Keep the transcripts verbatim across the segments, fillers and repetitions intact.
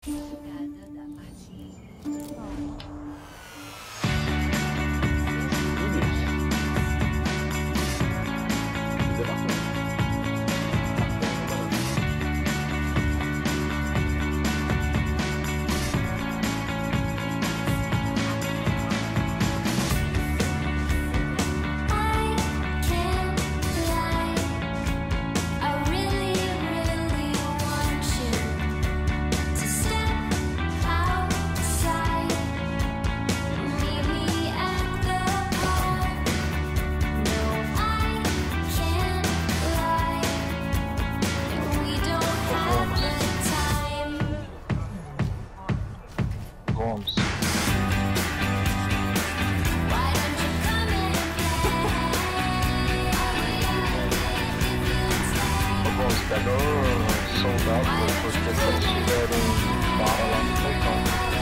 Pega o soldado, porque se eles tiverem bala lá no portão.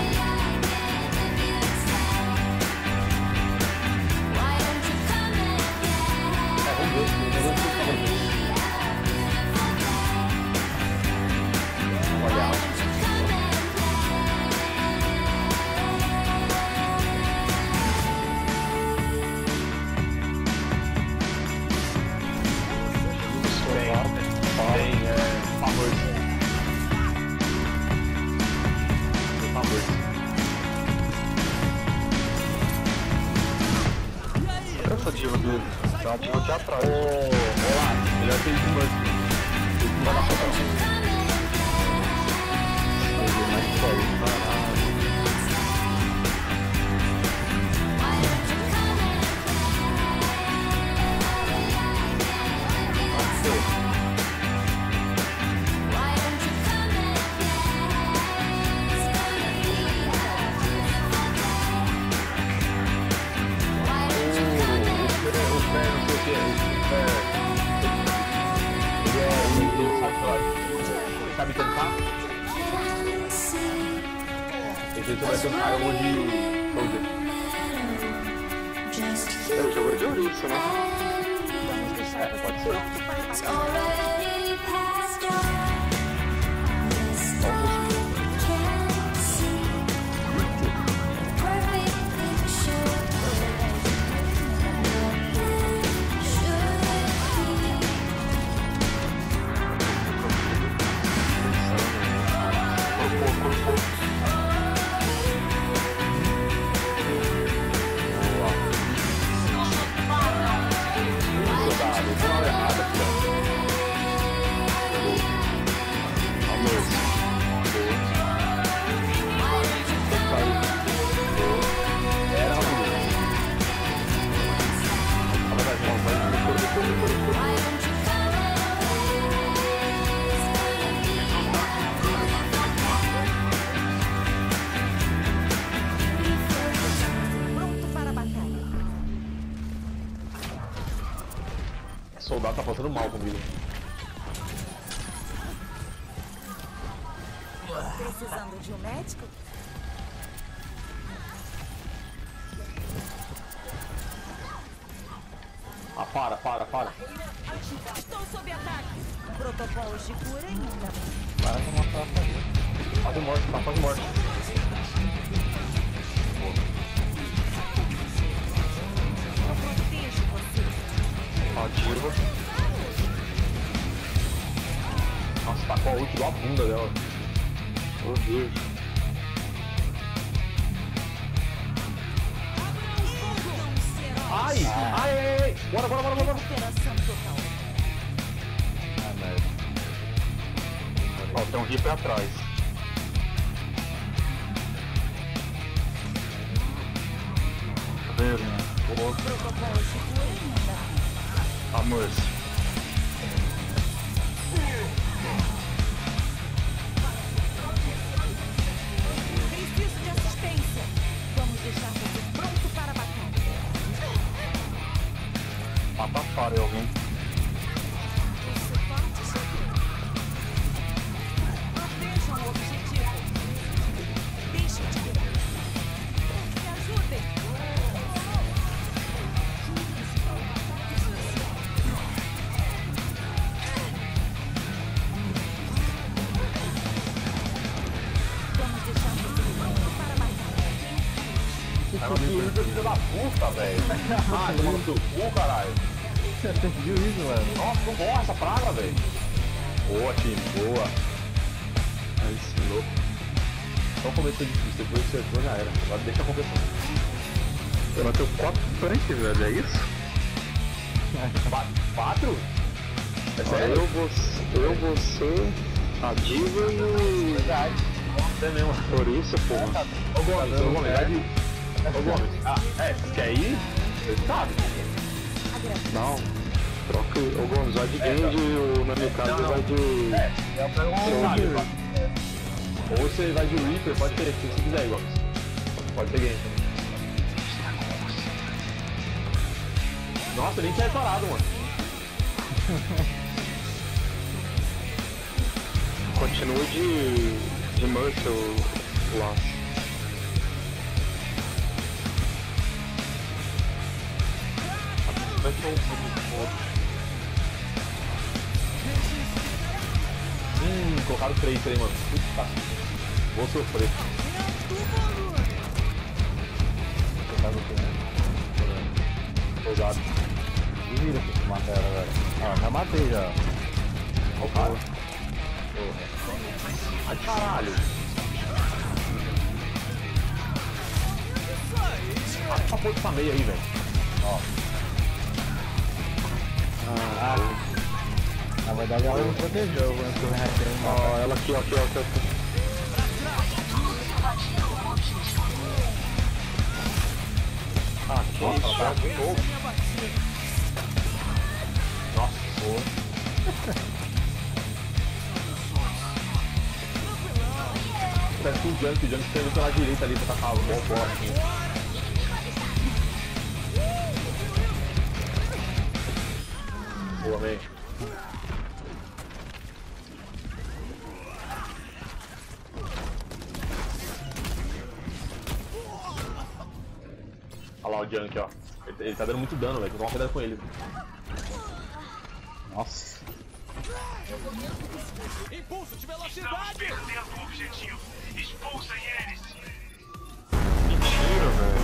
É, vamos ver, vamos ver. Vamos olhar. Tem, é, favor. Por favor. Essa diva dele. Tem uma diva aqui atrás. Ô, olá, melhor que ele de música. Ele vai dar pra trás. Ele vai mais forte, caralho. Sabe tentar? Esse vai tentar eu vou de soldier. É o jogo de ouriço, né? É, pode ser. O soldado tá passando mal comigo. Precisando de um médico? Ah, para, para, para. Estou sob ataque. Protocolos de cura ainda. Para de matar a família. Quase morto, tá quase morto. Eu protejo você. Ativa. Nossa, tá com a ult igual a bunda dela. Meu Deus. Ai! Ah. Ai, ai, ai! Bora, bora, bora, bora! Operação total. Ah, merda. Ó, tem um Reaper atrás. Tá vendo? Boa. Protocolo de cura ainda. Amor. Preciso de assistência. Vamos deixar você pronto para a batalha. Mata a Fara, alguém. Protejam o objetivo. Deixem de virar. Me ajudem. Vamos deixar você pronto para batalha. Ai, mas filho da puta, velho. Ah, tomando teu cu, caralho. Você viu isso, mano? Nossa, não morre essa praga, velho. Boa, time, boa. Aí sim, louco. Só começou difícil, depois acertou, já era. Agora deixa a competição. Eu bateu quatro frentes, velho, é isso? Quatro? É sério? Eu, você, eu, você, a Diva e o... Verdade. Você mesmo. Por isso, pô. Ô Gomes, ô Gomes, vai de... Ô Gomes, ah, é, você quer ir? Você sabe. Não. Troca o Gomes, vai de Genji e o Namikaze vai de... É, é o que você sabe. Ou você vai de Reaper, pode ser, se você quiser, Gomes. Pode ser Genji. Nossa, eu nem tinha reparado, mano. Continua de... de Marshall lá. Hum, colocaram três aí, mano. Puta. Vou sofrer. Pesado. Vira pra você matar ela, velho. Ah, já matei já. Ó o cara. Ai, caralho. Ah, essa porra dessa meia aí, velho. Ó. Ah, na verdade ela não protegeu, antes que eu reaquei. Ó, ela aqui, ó, aqui, ó, aqui, aqui. Ah, que isso, ela tá de novo. Nossa, porra. Parece que o Junk, o Junk saindo pela direita ali pra tacar o bom bola aqui. Boa, man. Olha lá o Junk, ó. Ele, ele tá dando muito dano, velho. Toma cuidado com ele. Nossa. Impulso de velocidade! Perdendo o objetivo. Expulsem eles! Mentira, velho.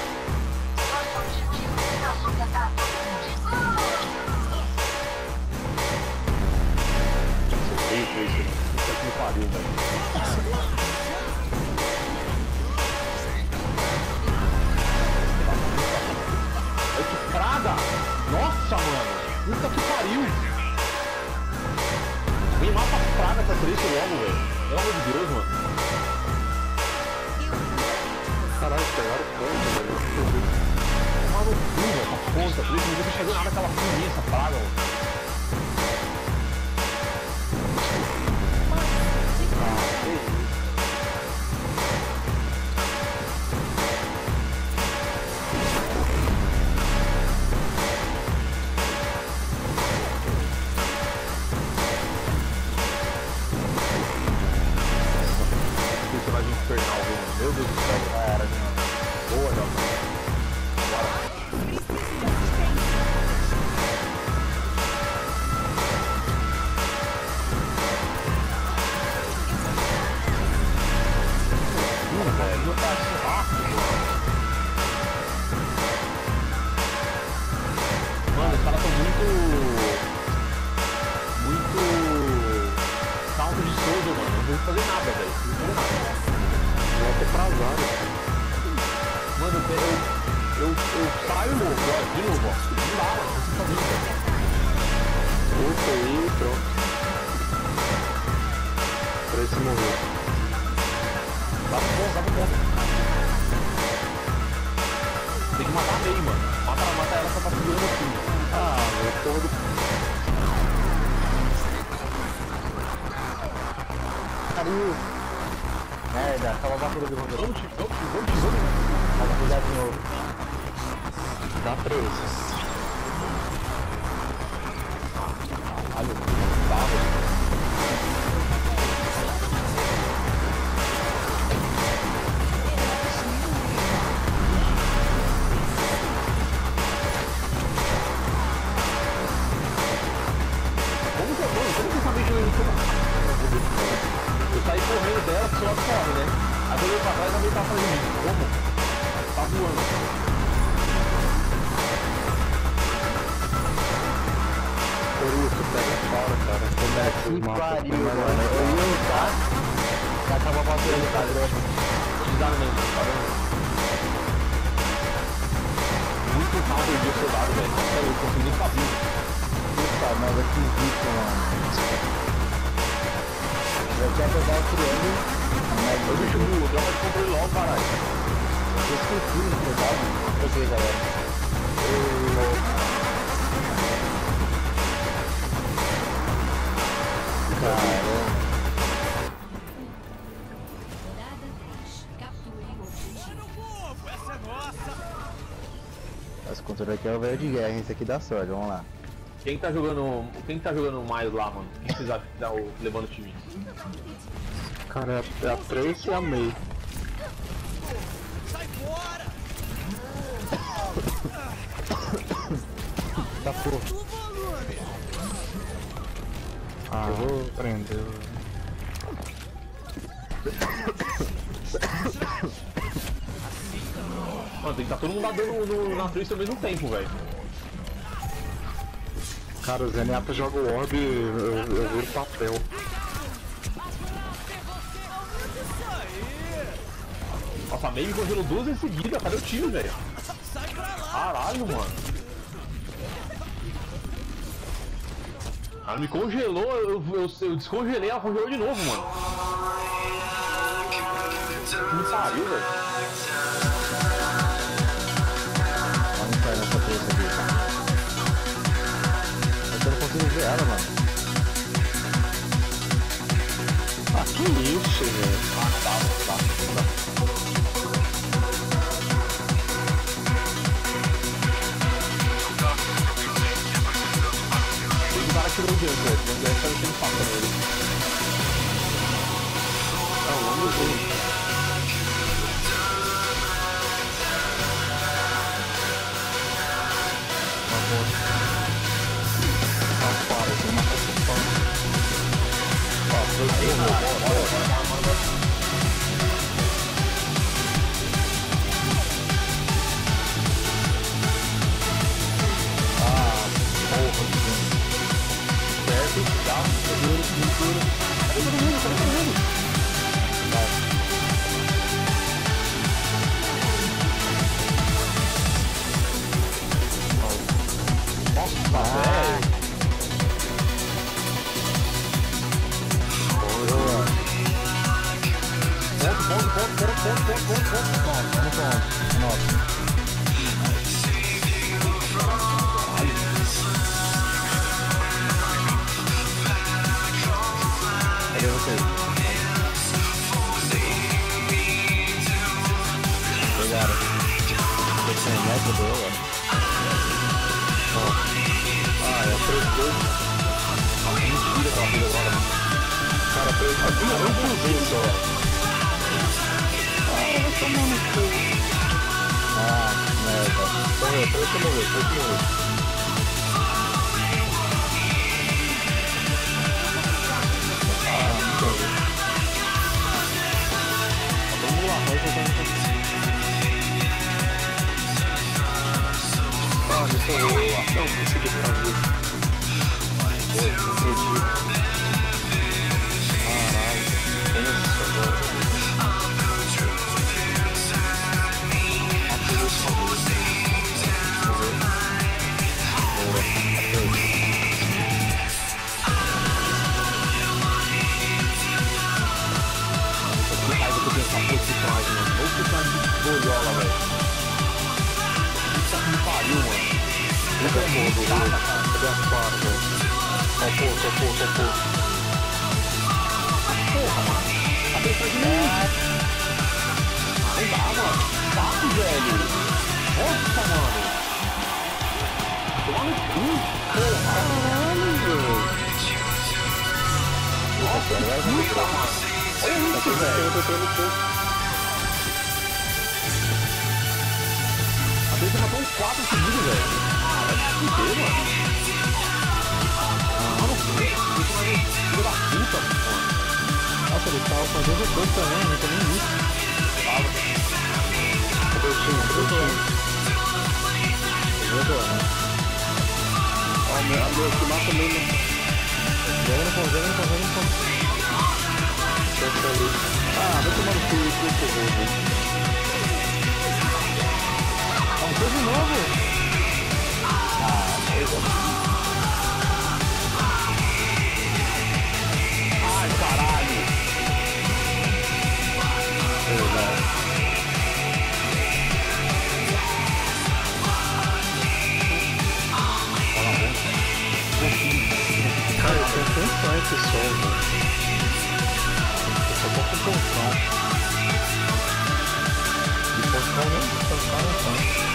Isso, isso. Puta que me pariu, velho. Ai, que praga! Nossa, mano! Puta que pariu! Vem mata a praga essa trecha logo, velho. Pelo amor de Deus, mano. Caralho, pegaram o ponto, velho. Tomar no cu, velho. Essa ponta, trecha. Não deixa fazer nada aquela fuminha, essa praga, mano. Personagem infernal, viu? Meu Deus do céu. Era, boa, Jota. Bora. Mano, velho, não tá rápido, mano. Mano, os caras tão muito... Muito... Salto de soldo, mano. Não vou fazer nada, velho. Não vou fazer nada. Vai ter prazado. Mano, eu, eu, eu, eu saio, louco, ó, de novo, ó. Não dá, mano, não consigo fazer isso, velho. Puta aí, pronto. Pra esse morrer. Dá pro ponto, dá pro ponto. Tem que matar a May, mano. Mata, mata ela só pra segurando assim. Ah, velho, porra do... Caiu. Merda, acaba a batida do Ronaldo. Vamos, vamos, vamos, vamos. Vai cuidar de novo. Dá três. Caralho, que barro. Como que eu vou? Como que essa bicha veio? Eu saí correndo dela, só corre, né? Aí eu olhei pra trás e alguém tá fazendo isso. Como? Tá voando. Ô, Lúcio, pega fora, cara. Como é que Que vocês matam? pariu, mano. Eu ia lutar, já tava batendo no padrão. Utilizaram mesmo, tá vendo? Muito rápido de soldado, velho. Eu consegui nem saber. Puta, mas é que zica, mano. Eu tinha pegado o triângulo, mas Ô, bicho, o droga de controle logo, caralho. eu esqueci no total, mano. Eu sei, galera. Caramba. Rodada três. Capture o objetivo. Essa é nossa! Esse controle aqui é o velho de guerra, esse aqui dá sorte, vamos lá. Quem tá jogando. Quem tá jogando mais lá, mano? Quem vocês acham que tá o, levando o time? Cara, é a três e a meio. Sai fora! Tá porra. O volume! Ah, Eu vou prender. Mano, tem que tá todo mundo lá dando no, na frente ao mesmo tempo, velho. cara, o Zenyatta joga o orb e eu, eu viro papel. Nossa, a May congelou duas em seguida. Cadê o time, velho? Sai pra lá! Caralho, mano. Ela me congelou, eu, eu, eu descongelei, ela congelou de novo, mano. Que me pariu, velho. Vamos entrar nessa coisa aqui. Eu não consigo ver ela, mano. Ah, que isso, velho. Ah, tá, tá, tá. O cara tirou o diante, velho. O diante tá mexendo faca nele. Ah, o homem dele. Nossa, ele tava fazendo o corpo também, não tem nem isso. Deus, que mata mesmo. Joga no ponto, joga no ponto, joga no ponto. Ah, vai tomar no cu e pro fogo, velho. Vamos de novo. Ai, caralho. Cara, eu tenho atenção esse som, velho. Eu só tô com ponção. De ponção não, ponção não são.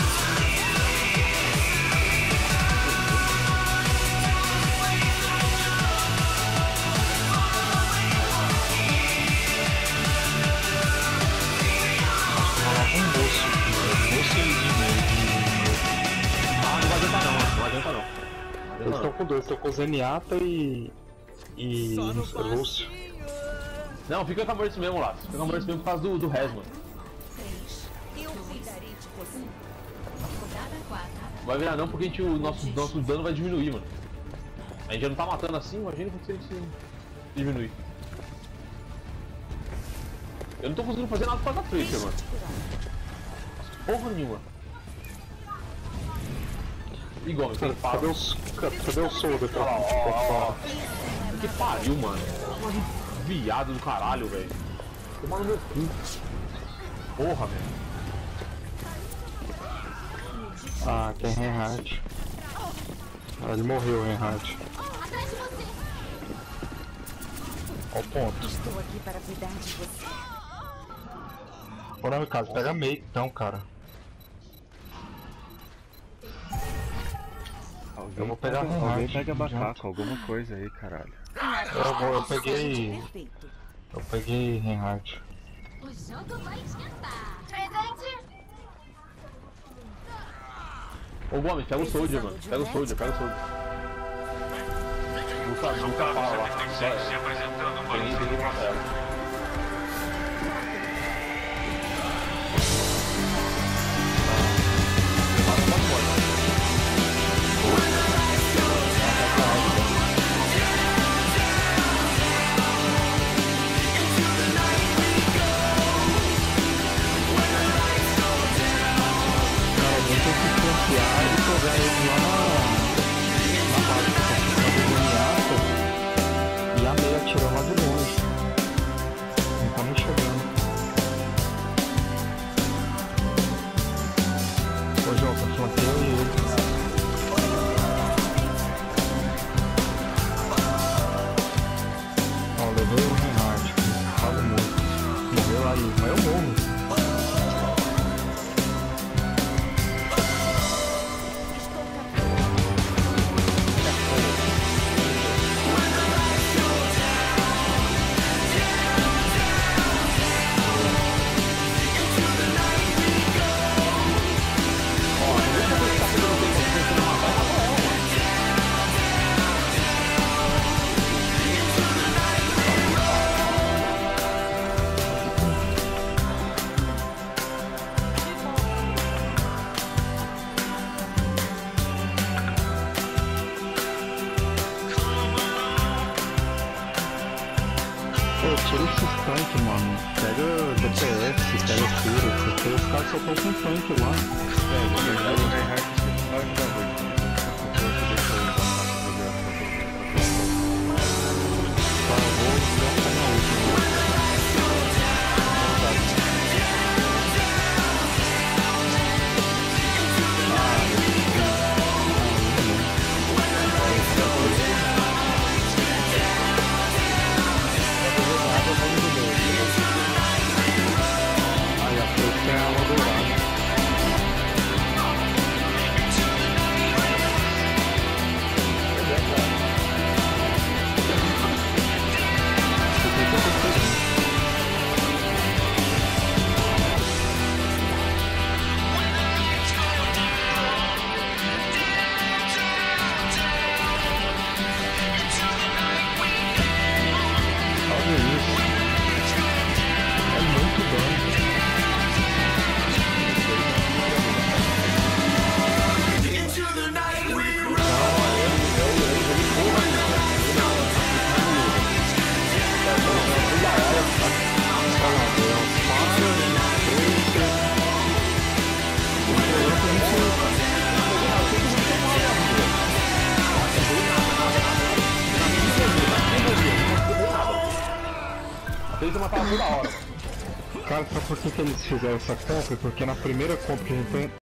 Eles estão com dois, estão com Zenyatta e... e... Lúcio. Não, fica com a morte mesmo, Lúcio. Fica com a morte mesmo por causa do, do res, mano. Eu cuidarei de você. Rodada quatro. Vai virar não, porque a gente, o nosso, nosso dano vai diminuir, mano. A gente já não tá matando assim, imagina se a gente diminuir. Eu não tô conseguindo fazer nada por causa da Twitch, mano. Porra nenhuma. Igual, meu filho, Cadê os... Cadê o soldo aqui? Ó, ó, que pariu, mano. Viado do caralho, velho. Toma no meu cu. Porra, velho. Ah, tem Reinhardt. Ah, ele morreu, Reinhardt. Atrás de você. Ó o ponto. Estou aqui para cuidar de você. Ô, Namikaze, pega meio então, cara. Alguém Eu vou pegar pega, Reinhardt, alguém pega adianta. macaco, alguma coisa aí, caralho. Eu, vou, eu peguei... Perfeito. Eu peguei Reinhardt. O jogo vai esquentar. Presente. Ô Gomes, pega o Soldier, mano. Pega o Soldier, pega o Soldier. Nunca, nunca fala lá. Se apresentando para Peguei, peguei pra tela. Jogar ele lá na, na base que tá ficando e a meia atirando lá de longe. Não tá nem chegando. Ô Jota, flanqueio e ele. Ó, levei o Reinhardt, quase morto. Morreu aí, mas eu morro. Tira esses tanques, mano. Pega D P S, pega tiro, porque os caras só estão com tanque lá. É, na verdade o Reinhardt sempre vai ajudar muito. O corpo deixa eu passar pra fazer a Tá, eu vou gastar na última. Aí a frente tem a arma dourada. Desde matar toda hora, mano. Cara, sabe por que, que eles fizeram essa compra? Porque na primeira compra que a gente